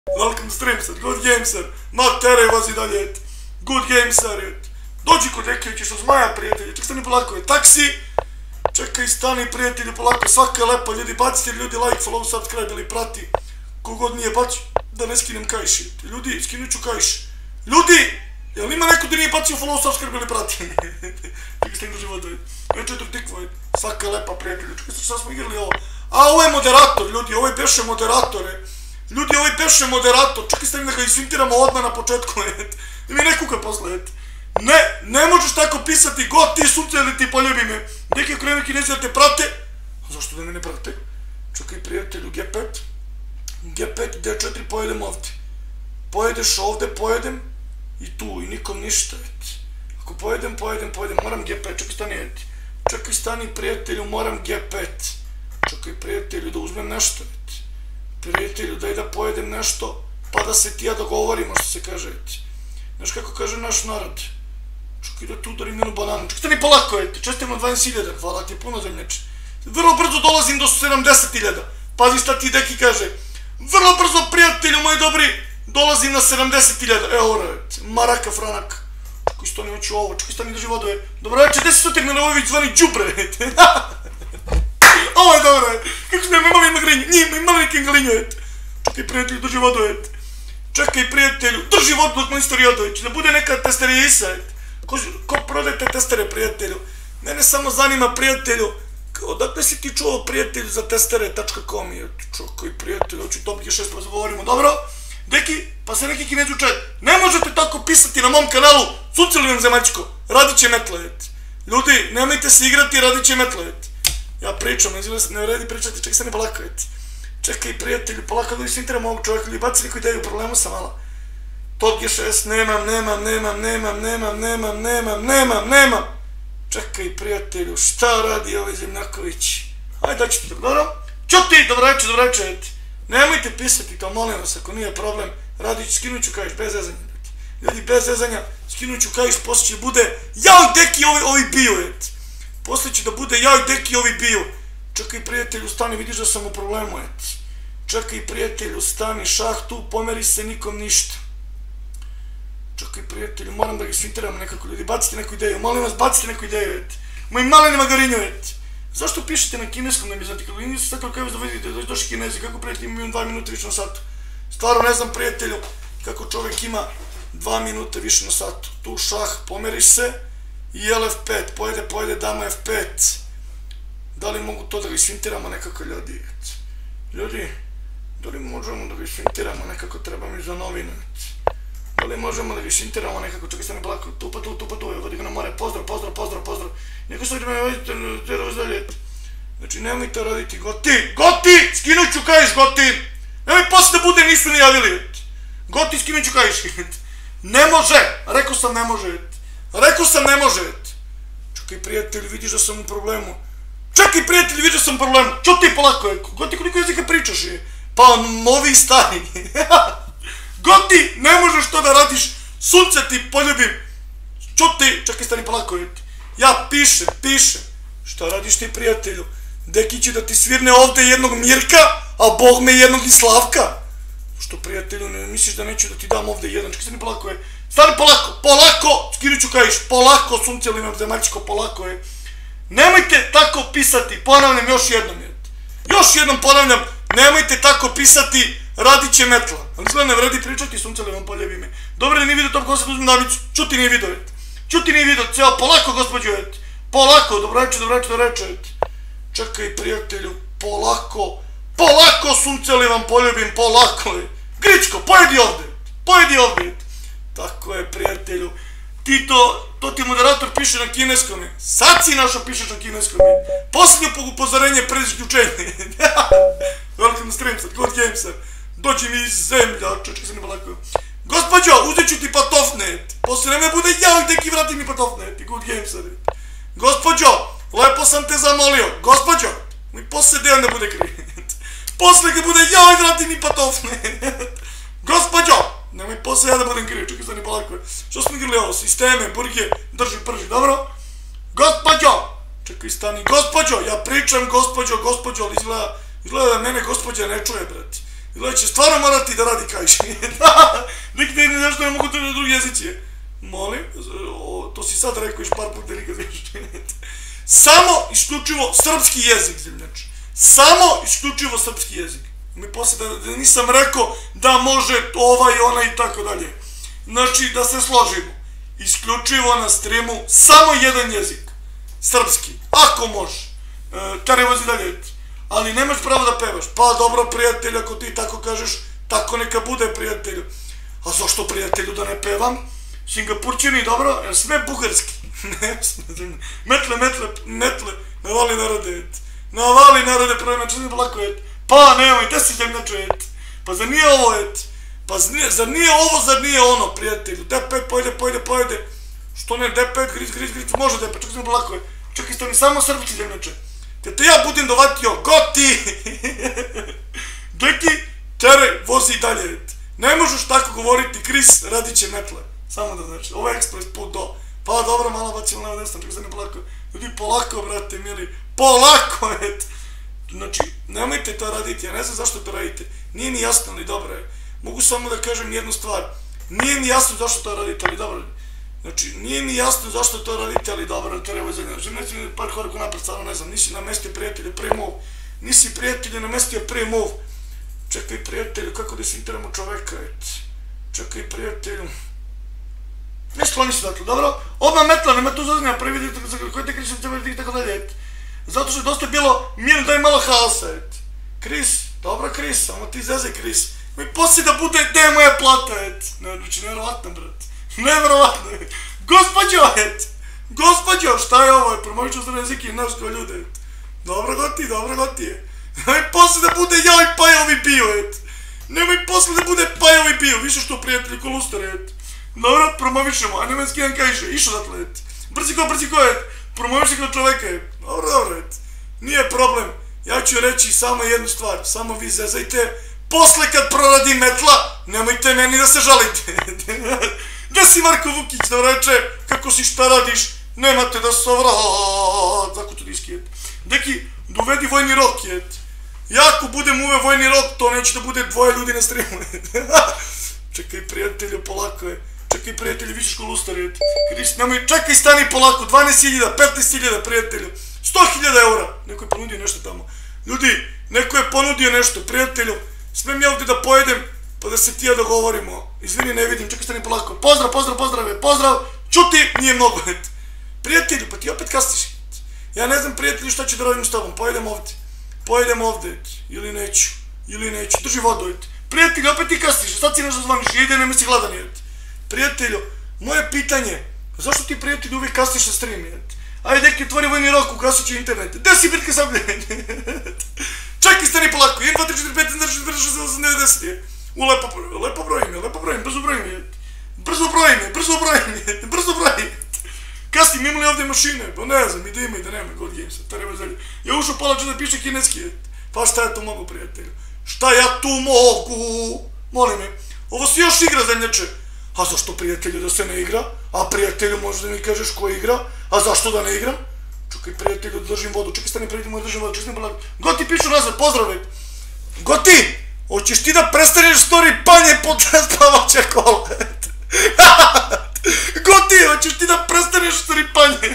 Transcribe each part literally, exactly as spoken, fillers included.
Welcome stream sad, good game sir. Ma tere vozi dalje. Good game sir. Dođi kod Eke, ćeš od zmaja prijatelji. Ček stani polako je taksi. Čekaj stani prijatelji polako. Svaka je lepa ljudi. Bacite ljudi like, follow, subscribe ili prati. Kogod nije baci da ne skinem kajš. Ljudi, skinut ću kajš. Ljudi! Jel ima neko da nije bacio follow, subscribe ili prati? Čekaj stani do života. Ovo je četiri tikvoj. Svaka je lepa prijatelji. Čekaj šta smo igrali ovo. A ovo je moderator ljudi. Ovo je beše moderatore. Ljudi, ovaj beše moderator, čekaj stavim da ga isfintiramo odmah na početku, da mi ne kuka posle, ne, ne možeš tako pisati, god ti sunce ili ti poljubi me, neki krenu kinezi da te prate, a zašto da me ne prate? Čekaj prijatelju, G pet, G pet, D četiri, pojedem ovde, pojedeš ovde, pojedem, i tu, i nikom ništa, ako pojedem, pojedem, pojedem, moram G pet, čekaj stani, čekaj stani prijatelju, moram G pet, čekaj prijatelju da uzmem nešto, prijatelju, daj da pojedem nešto, pa da se ti ja dogovorimo, što se kaže, eti. Znaš kako kaže naš narod? Čekaj da tu udarim jednu bananu. Čekaj, stani polako, eti, čestim na dvadeset hiljada, hvala ti puno zemljače. Vrlo brzo dolazim do sedamdeset hiljada. Pazi šta ti deki kaže. Vrlo brzo, prijatelju moji dobri, dolazim na sedamdeset hiljada. Evo, eti, maraka, franaka. Čekaj, stani, hoću ovo, čekaj, stani drži vodove. Dobro večer, gde si Sutir Milivojević zvani Đubre, eti. Ovo je dobro, kako smo imali ima grinju, njima imali nekim glinju, eti. Čekaj prijatelju, drži vodu, eti. Čekaj prijatelju, drži vodu dok majstor Jodović, da bude neka testerija, eti. Ko prodaje te testere, prijatelju? Mene samo zanima, prijatelju, odakle si ti čuo prijatelju za testere tačka com, eti. Čekaj prijatelju, hoću Top G šest pa zagovorimo, dobro? Deki, pa se neki kinez uče, ne možete tako pisati na mom kanalu, sucili vam zemačko, radit će metla, eti. Ljudi, nemojte se igrati, radit će metla, eti. Ja pričam, ne vredi pričati, čekaj se ne polako, eti. Čekaj prijatelju, polako da isfintiram ovog čovjeka, ili baci neku ideju, problemu sam malo. Top G šest, nemam, nemam, nemam, nemam, nemam, nemam, nemam, nemam, nemam. Čekaj prijatelju, šta radi ovaj Zemljaković? Ajde, daći ti to, dobro? Čuti, dobroveče, dobroveče, eti. Nemojte pisati to, molim vas, ako nije problem. Radić, skinut ću kajš, bez zezanja, eti. Ljudi, bez zezanja, skinut ću kajš, poslije će bude, jao, deki, ovi bio, eti. Poslije će da bude ja i deki ovi bio. Čekaj prijatelju, stani, vidiš da sam u problemu, eti. Čekaj prijatelju, stani, šah tu, pomeri se, nikom ništa. Čekaj prijatelju, moram da ga isfintiramo nekako, ljudi, bacite neku ideju, molim vas, bacite neku ideju, eti. Moji maleni magarinju, eti. Zašto pišete na kineskom, ne bi znati, kako nisu stakali kao da vidite da došli kinezi, kako prijatelj imam dva minuta više na satu. Stvarno ne znam prijatelju, kako čovjek ima dva minuta više na satu. Tu šah, pomeri se. I L F pet, pojede, pojede, dama F pet. Da li mogu to da ga isfintiramo nekako, ljudi? Ljudi, da li možemo da ga isfintiramo nekako, treba mi za novine? Da li možemo da ga isfintiramo nekako, čekaj stane plako, tu pa tu, tu pa tu, vodi ga na more, pozdrav, pozdrav, pozdrav, pozdrav. Neko sad me vodite, te razdaljete. Znači, nemojte raditi, goti, goti, skinut ću kajš, goti. Nemoj posle da bude, nisu ni javili, goti, skinut ću kajš. Ne može, rekao sam ne može, rekao sam ne može, eti. Čekaj prijatelji, vidiš da sam u problemu. Čekaj prijatelji, vidiš da sam u problemu. Čuti polako, eko. Goti, koliko jezika pričaš je? Pa novi i stari. Goti, ne možeš to da radiš. Sunce ti poljubim. Čuti, čekaj stani polako, eti. Ja pišem, pišem. Šta radiš ti prijatelju? Deki će da ti svirne ovde jednog Mirka, a Bog me jednog i Slavka. Što prijatelju, ne misliš da neću da ti dam ovde jedan? Čekaj stani polako, je. Stani polako, polako, skinut ću kajš, polako, sunce li imam zemaljčko, polako je. Nemojte tako pisati, ponavljam još jednom, još jednom ponavljam, nemojte tako pisati, radit će metla. Ali izgleda ne vredi pričati, sunce li vam poljebi me. Dobro da nije vidio to, ko sad uzmem navicu, čuti nije vidio, eti. Čuti nije vidio, ceo, polako, gospođo, eti. Polako, dobroveče, dobroveče, dobroveče, eti. Čekaj, prijatelju, polako, polako, sunce li vam poljubim, polako je. Gričko, pojedi ovde, pojedi ovde, eti. Tako je, prijatelju. Ti to, to ti moderator piše na kineskom. Sad si našo pišeš na kineskom. Posljednje upozorenje pred isključenje. Welcome stream sad, good game sad. Dođi mi iz zemlja, čečka se ne balako. Gospođo, uzet ću ti patofne. Posle vreme bude jao i teki vrati mi patofne. Good game sad. Gospođo, lepo sam te zamolio. Gospođo, mi posle deo ne bude kriv. Posle ga bude jao i vrati mi patofne. Gospođo, nemoj posle ja da budem kriv, čekaj stani polako. Što smo igrali ovo, sisteme, burge, drži, prži, dobro? Gospođo, čekaj stani, gospođo, ja pričam gospođo, gospođo, ali izgleda, izgleda da mene gospođa ne čuje, brati. Ili će stvarno morati da radi kajši. Neki ne zašto ne mogu to na drugi jezici. Molim, to si sad rekao još par puta nikad više. Samo isključivo srpski jezik, zemljači. Samo isključivo srpski jezik. Mi posle da nisam rekao da može ovaj, onaj i tako dalje. Znači, da se složimo. Isključivo na streamu samo jedan jezik. Srpski. Ako može. Tere vozi dalje. Ali nemaš pravo da pevaš. Pa dobro, prijatelj, ako ti tako kažeš, tako neka bude, prijatelju. A zašto, prijatelju, da ne pevam? Singapurčini, dobro, jer sme bugarski. Ne, metle, metle, metle, navali narode, et. Navali narode, prvo na čini blako, et. Pa, nemoj, gde si zemljačo, et. Pa zar nije ovo, et. Pa zar nije ovo, zar nije ono, prijatelju. D pet, pojde, pojde, pojde. Što ne, D pet, griz, griz, griz, može D pet, čekaj sam blako, et. Čekaj, stani samo srpski zemljače. Te te ja budem dovatio, goti! Deki, tere, vozi dalje, et. Ne možeš tako govoriti, Kris, radit će metle. Samo da znači, ovo je ekspres put do. Pa dobro, malo bacimo levo desno, čekaj se ne polako. Ljudi, polako, brate, mili, polako, et. Znači, nemojte to raditi, ja ne znam zašto to radite. Nije ni jasno, ali dobro je. Mogu samo da kažem jednu stvar. Nije ni jasno zašto to radite, ali dobro je. Znači, nije ni jasno zašto to radite, ali dobro je, to treba izgledati. Znači, neću mi par koraka napred, stvarno ne znam, nisi namestio prijatelje pre mov. Nisi prijatelje namestio pre mov. Čekaj, prijatelju, kako desintiramo čoveka, et. Čekaj, prijatelju. Ne skloni se dakle, dobro? Odmah metla, nema tu zaznja, prvi vidite koji te Krisom treba vidjeti tako dalje, et. Zato što je dosta bilo, mir daj malo haosa, et. Kris, dobro Kris, samo ti zezaj Kris. Mi poslije da bude, gde je moja plata, et. Ne, znači, nevjerovatno, brat. Nevjerovatno, et. Gospodjo, et. Gospodjo, šta je ovo, et. Promoviću za jezik i naš kao ljude, et. Dobro goti, dobro goti je. Nemoj poslije da bude joj pajovi bio, et. Nemoj poslije da bude pajovi bio, više što prijatelji ko lustere, et. Dobro, promovišemo, a nemenski jedan kajše, išao datle, et. Brzi ko, brzi ko, et. Promoviši kao čoveka, et. Dobro, dobro, et. Nije problem. Ja ću reći samo jednu stvar, samo vi zezajte. Posle kad proradi metla, nemojte meni da se žalite. Da si Marko Vukić da reče, kako si šta radiš, nemate da se ovra... Tako to diski, et. Deki, dovedi vojni rok, et. Ja ako budem uve vojni rok, to neće da bude dvoje ljudi na streamu, et. Čekaj, prijatelju, polako je. Čekaj, prijatelju, vidiš ko lustar, et. Kris, nemoj, čekaj, stani polako, dvanaest hiljada, petnaest hiljada, prijatelju. sto hiljada eura. Neko je ponudio nešto tamo. Ljudi, neko je ponudio nešto, prijatelju. Smem ja ovdje da pojedem, pa da se ti ja dogovorimo. Izvini, ne vidim, čekaj, stani polako. Pozdrav, pozdrav, pozdrav, pozdrav. Čuti, nije mnogo, et. Prijatelju, pa ti opet kastiš, et. Ja ne znam, prijatelju, šta ću da radim s tobom. Pojedem ovdje. Pojedem ovdje, et. Ili neću. Ili neću. Drži vodu, et. Prijatelju, opet ti kastiš. Sad si nešto zvaniš. Ide, nema si gladan, et. Prijatelju, moje pitanje, zašto ti prijatelju uvijek kastiš na stream, et? Ajde, neki otvori vojni rok, ugasit ću internet. Gde si bitka sam, et? Čekaj, stani polako. jedan, dva, tri, četiri, pet, šest, sedam, šest, osam, devet, deset, et. U, lepo, lepo brojim, lepo brojim, brzo brojim, et. Brzo brojim, brzo brojim, et. Brzo brojim, et. Kastim, imali ovdje mašine? Pa ne znam, i da ima i da nema, God Games, et. Treba zalje. Ja ušao palača da piše kineski, et. Pa šta ja tu mogu, prijatelju? Šta ja tu mogu? Molim me. Ovo se još igra, zemljače. A zašto, prijatelju, da se ne igra? A prijatelju, možda mi kažeš ko igra? A zašto da ne igram? Čekaj, prijatelju, da držim vodu. Čekaj, stani, prijatelju, da držim vodu. Čekaj, stani, polako. Goti, pišu nazad, pozdrav, et. Goti, hoćeš ti da prestaneš story panje pod spavaće kola, et. Goti, hoćeš ti da prestaneš story panje?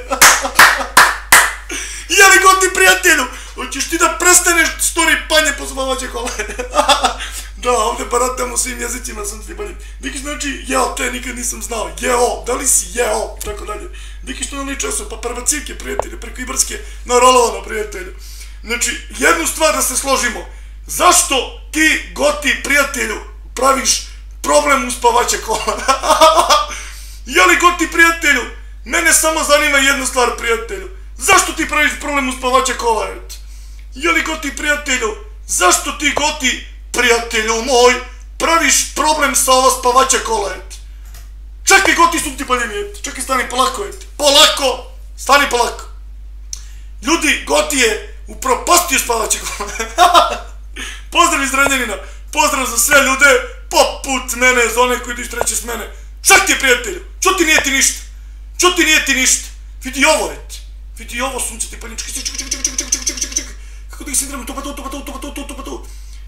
Jeli, Goti, prijatelju, hoćeš ti da prestaneš story panje pod spavaće kola? Da, ovdje baratamo svim jezicima, sam ti balim. Diki znači, jeo, te nikad nisam znao, jeo, da li si jeo, tako dalje. Diki što ne liče su, pa prvacivke, prijatelju, preko Ibarske, na rolovano, prijatelju. Znači, jednu stvar da se složimo, zašto ti, Goti, prijatelju, praviš problem u spavaće kola? Jeli, Goti, prijatelju, mene samo zanima jedna stvar, prijatelju, zašto ti praviš problem u spavaće kola, et? Jeli, Goti, prijatelju, zašto ti, Goti, prijatelju moj, praviš problem sa ova spavaća kola, et. Čekaj, Goti, sum ti paljeni, et. Čekaj, stani polako, et. Polako, stani polako. Ljudi, Goti je upropastio spavaće kola. Pozdrav iz Renjanina, pozdrav za sve ljude, poput mene, za one koji idu treće s mene. Šak ti je, prijatelju, čuti nije ti ništa. Čuti nije ti ništa. Vidi ovo, et. Vidi ovo, sunce ti paljeni. Čekaj, čekaj, čekaj, čekaj, čekaj, čekaj, čekaj, čekaj, čekaj. Kako da ih sidram, tu pa tu, tu pa tu, tu pa tu, tu pa tu. Čekaj,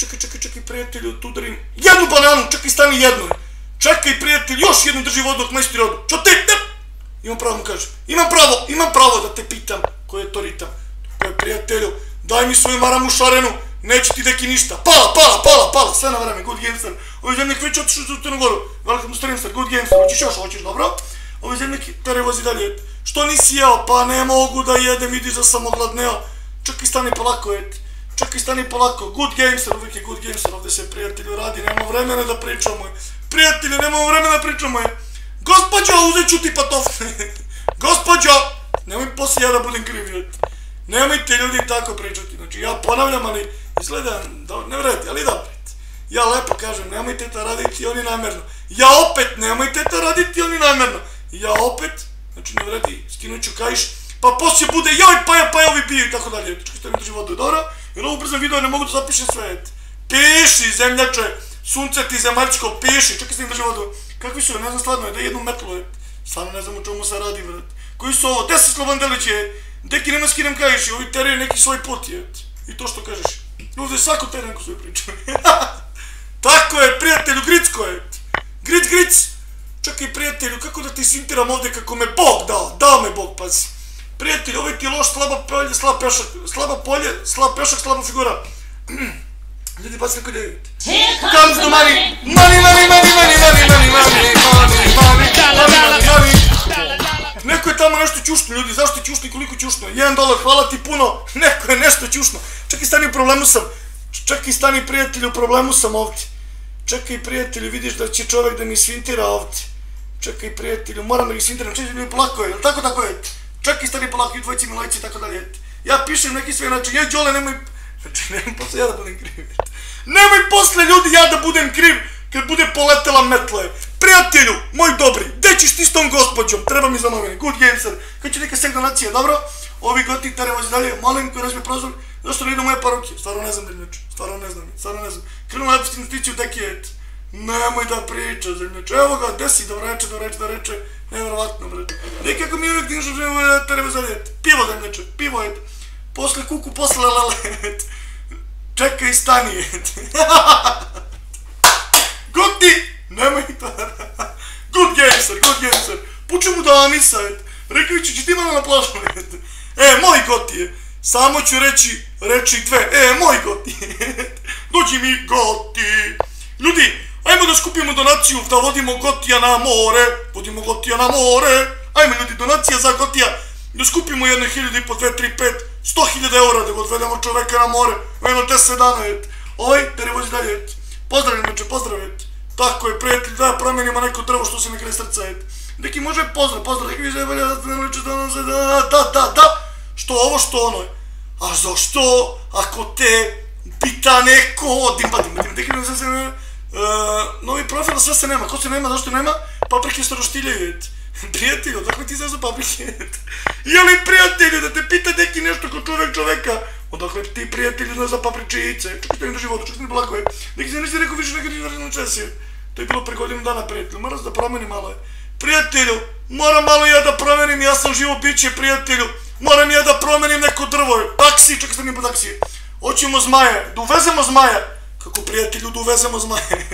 čekaj, čekaj, čekaj, prijatelju, tu darim jednu bananu, čekaj, stani jednu. Čekaj, prijatelj, još jednu drži vodu dok majstori odu. Čo ti, ne? Imam pravo mu kažem. Imam pravo, imam pravo da te pitam koji je to ritam. Koji je prijatelju, daj mi svoju maramu šarenu, neće ti deki ništa. Pala, pala, pala, pala, sve na vreme, good gamester. Ovi zemljak već otišu u Crnu Goru. Welcome to Streamster, good gamester, hoćeš još, hoćeš, dobro? Ovi zemljak tere vozi dalje. Što nisi jeo? Pa ne mogu da jedem, vidiš da sam ogladneo. Čekaj, stani polako, et. Čekaj, stani polako, good gamester, uvijek je good gamester, ovdje se prijatelju radi, nemamo vremena da pričamo. Prijatelju, nemamo vremena da pričamo. Gospođo, uzet ću ti patofne. Gospođo, nemoj poslije ja da budem kriv. Nemojte ljudi tako pričati. Znači, ja ponavljam, ali izgleda, ne vredi, ali dobro. Ja lepo kažem, nemojte to raditi oni namjerno. Ja opet, nemojte to raditi oni namjerno. Ja opet, znači ne vredi, skinut ću kaiš, pa poslije bude, joj, pa ja, pa ja ovi biju i tako dalje. Čekaj, što mi drži vodu, dobro? Jer ovo brzam video ne mogu da zapišem sve. Piši, zemljače, sunce ti zemaljčko, piši, čekaj, što mi drži vodu. Kakvi su, ne znam stvarno, da jednu metlu, et. Stvarno ne znam o čemu se radi, vrat. Koji su ovo, gde se Sloban Delić je? Deki nema skinem kaiš, ovi teraju neki svoj put, et. I to što kažeš. Ovdje svako teraju neko svoj priču. Tako je, prijatelju, Gricko je. Gric, gric. Čekaj, prijatelju, kako da ti svintiram ovdje kako me Bog dao? Dao me Bog, pazi. Prijatelju, ovaj ti je loš, slaba polje, slab pešak. Slaba polje, slab pešak, slaba figura. Ljudi, pazi kako je. Comes the money. Money, money, money, money, money, money, money, money, money, money, money. Neko je tamo nešto čušno, ljudi, zašto je čušno i koliko čušno? Jedan dolar, hvala ti puno. Neko je nešto čušno. Čekaj, stani, u problemu sam. Čekaj, stani, prijatelju, u problemu sam ovdje. Čekaj, prijatelju, vidiš da će čovjek da mi svintira ovdje. Čekaj, prijatelju, moram da ih svintiram, čekaj, mi polako je, jel tako, tako je? Čekaj, stani, polako, i dvojci mi lajci i tako dalje. Ja pišem neki sve način, joj, Đole, nemoj... Znači, nemoj posle ja da budem kriv. Nemoj posle, ljudi, ja da budem kriv kad bude poletela metle. Prijatelju, moj dobri, gde ćeš ti s tom gospođom? Treba mi za novine, good gameser. Kad će neka segna nacija, dobro? Ovi goti tere vozi dalje, molim koji razme prozor. Zašto ne idu moje paruke? Stvarno ne znam, zemljače. Stvarno ne znam, stvarno ne znam. Krenu napustiti investiciju, deki je, et. Nemoj da priča, zemljače. Evo ga, desi, da reče, da reče, da reče. Nevjerovatno, bre. Nekako mi uvijek dižu tere vozi dalje, et. Pivo, zemljače, pivo, et. Posle kuku, posle lele, et. Čekaj, stani, et. Goti! Nemoj to. Good gameser, good gameser. Puču mu da amisa, et. Rekoviću, će ti malo na plažu, et. E, moj goti je. Samo ću reći, reći dve. E, moj goti. Dođi mi goti. Ljudi, ajmo da skupimo donaciju, da vodimo Gotija na more. Vodimo Gotija na more. Ajmo ljudi, donacija za Gotija. Da skupimo jedno hiljadu i po, dve, tri, pet, sto hiljada eura da ga odvedemo čoveka na more. Jedno deset dana, et. Ovaj, tere vozi dalje, et. Pozdravim, meče, pozdravim, et. Tako je, prijatelj, da promenimo neko drvo što se ne kraj srca, et. Neki može pozdrav, pozdrav, neki više velja da ne liče da nam se da, da, da, da. Što ovo, što ono je. A zašto, ako te pita neko, dimba, dimba, dimba, neki ne se ne... Novi profil, sve se nema, ko se nema, zašto nema? Paprike se roštiljaju, et. Prijatelju, odakle ti znaš za paprike, et. Jeli prijatelju, da te pita neki nešto ko čovek čoveka? Odakle ti prijatelju znaš za papričice? Čekaj što im drži vodu, čekaj mi polako je. Neki se nisi rekao više nekad izvršenu česije. To je bilo pre godinu dana, prijatelju, moram da promenim malo je. Prijatelju, moram malo ja da promenim, ja sam živo biće, prijatelju. Moram ja da promenim neko drvo. Taksi, čekaj sam mi po taksije. Hoćemo zmaje, da uvezemo zmaja. Kako prijatelju, da uvezemo zmaje.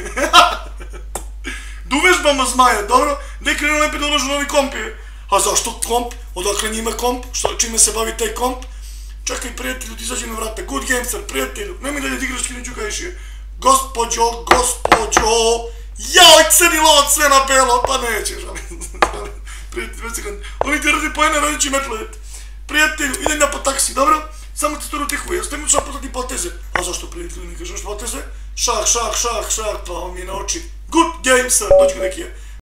Da uvežbamo zmaje, dobro? Da je krenuo lepi da uložu novi komp je. A zašto komp? Odakle njima komp? Čime se bavi taj komp? Čekaj prijatelju, ti izađi na vrata. Good gameser, prijatelju. Nemoj dalje da igraš kineću kajšije. Gospođo, gospođo. Jao, crni lovac, sve na belo. Pa nećeš, ali... Prijatelju, već sekund. Oni ti radi pojene, radići metlet. Prijatelju, idem ja po taksi, dobro? Samo ti stvarno tihu, ja stem šak potati poteze. A zašto prijatelju ne kažeš poteze? Šak, šak, šak, šak, pa on mi na oči. Good gameser, dođi ga neki je.